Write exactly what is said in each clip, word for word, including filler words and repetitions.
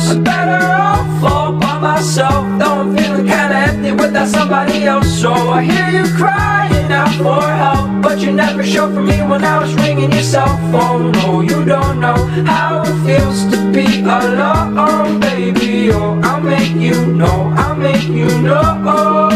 I'm better off all by myself, though I'm feeling kinda empty without somebody else. So I hear you crying out for help, but you never showed for me when I was ringing your cell phone. No, you don't know how it feels to be alone, baby. Oh, I'll make you know, I'll make you know.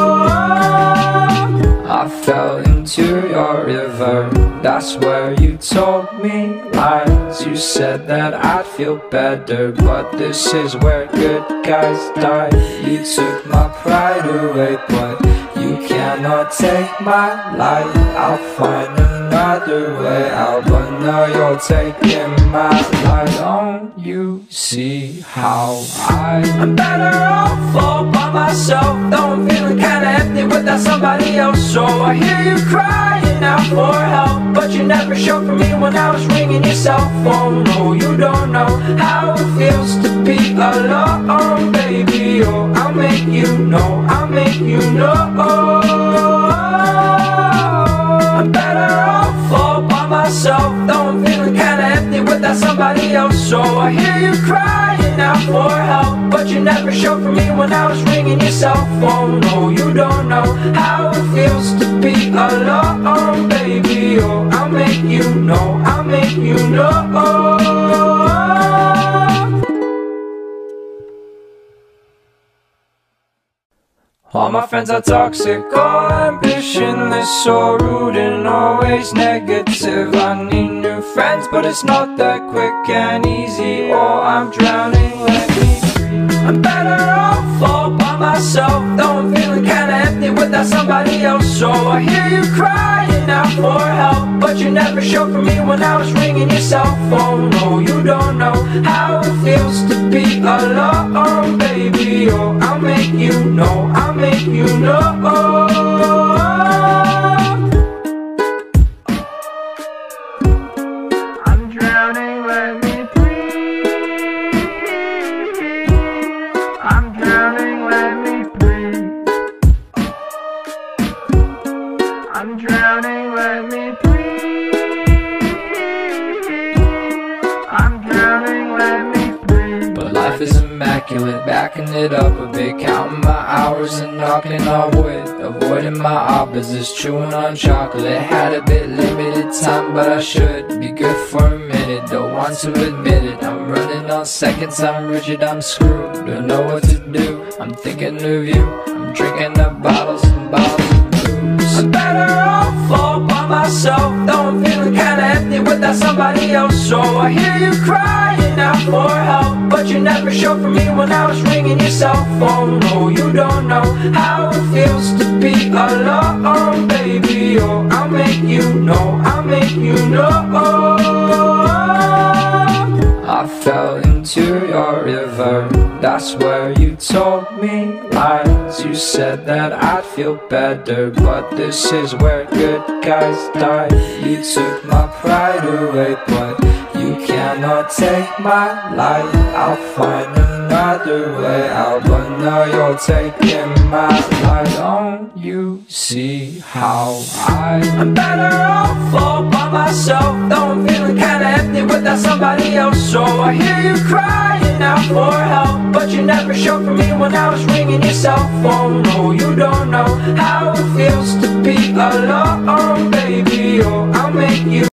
I fell into your river, that's where you told me lies. You said that I'd feel better, but this is where good guys die. You took my pride away, but you cannot take my life. I'll find another way out, but now you're taking my life. Don't you see how I I'm better off all by myself, though I'm feeling kinda empty without somebody else. So I hear you crying out for help, but you never showed for me when I was ringing your cell phone. No, you don't know how it feels to be alone, baby. Oh, I'll make you know, I'll make you know. I'm better off all by myself, though I'm feeling kinda empty without somebody else. So I hear you crying out for help, but you never showed for me when I was ringing your cell phone. No, you don't know how it feels to be alone, baby. Oh, I'll make you know, I'll make you know. All my friends are toxic, all ambitionless, so rude and always negative. I need new friends, but it's not that quick and easy. Oh, I'm drowning, let me free. I'm better off all by myself, though I'm feeling kinda empty without somebody else. So I hear you crying out for help, but you never showed for me when I was ringing your cell phone. No, you don't know how it feels to be alone, baby. Oh, I'll make you know, I'll make you know. I'm drowning, let me breathe. I'm drowning, let me breathe. I'm drowning, let me breathe. I'm drowning, let me breathe. But life is immaculate, backing it up a bit, counting my hours and knocking on wood, avoiding my opposites, chewing on chocolate. Had a bit limited time, but I should be good for a minute. Don't want to admit it, I'm running on seconds, I'm rigid, I'm screwed. Don't know what to do, I'm thinking of you. I'm drinking up bottles and bottles of booze. I'm better off all by myself, though I'm feeling kinda empty without somebody else. So I hear you crying out for help, but you never showed for me when I was ringing your cell phone. No, you don't know how it feels to be alone, baby. Oh, I'll make you know, I'll make you know. I fell into your river, that's where you told me lies. You said that I'd feel better, but this is where good guys die. You took my pride away, but you cannot take my life. I'll find another way out, but now you're taking my life. Don't you see how I I'm better off all by myself, though I'm feeling kinda empty without somebody else. So I hear you crying out for help, but you never showed for me when I was ringing your cell phone. No, you don't know how it feels to be alone, baby. Oh, I'll make you